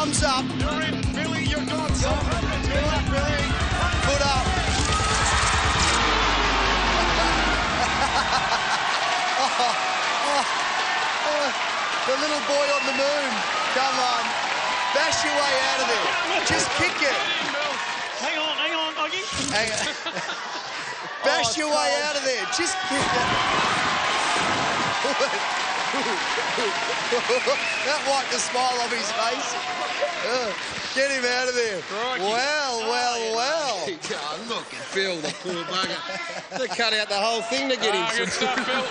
Thumbs up. You're in, Billy. You're gone. Billy. Put up. The little boy on the moon. Come on. Bash your way out of there. Just kick it. Hang on, Oggy. Hang on. Bash your way out of there. Just kick it. That wiped the smile off his face. Get him out of there. Well. Look and feel the poor bugger. They cut out the whole thing to get him. Good stuff, Bill.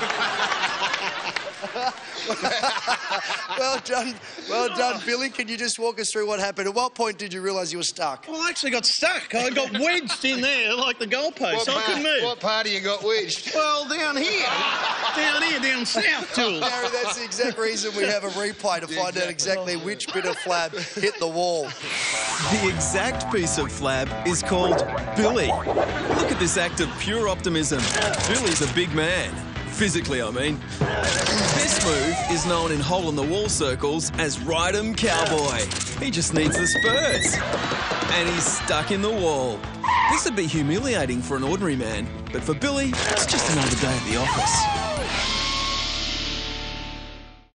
Well done, Billy. Can you just walk us through what happened? At what point did you realise you were stuck? Well, I actually got stuck. I got wedged in there like the goalpost, so I couldn't move. What part of you got wedged? Well, down here. Down south, Jules. Gary, that's the exact reason we have a replay to find out exactly which bit of flab hit the wall. The exact piece of flab is called Billy. Look at this act of pure optimism. Billy's a big man. Physically, I mean. This move is known in hole-in-the-wall circles as Ride 'em Cowboy. He just needs the spurs. And he's stuck in the wall. This would be humiliating for an ordinary man, but for Billy, it's just another day at the office.